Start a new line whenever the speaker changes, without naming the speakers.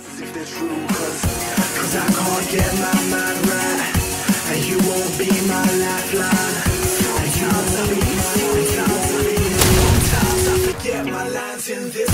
if they're true, cause I can't get my mind right, and you won't be my lifeline, and you won't be my, sometimes I forget my lines in this.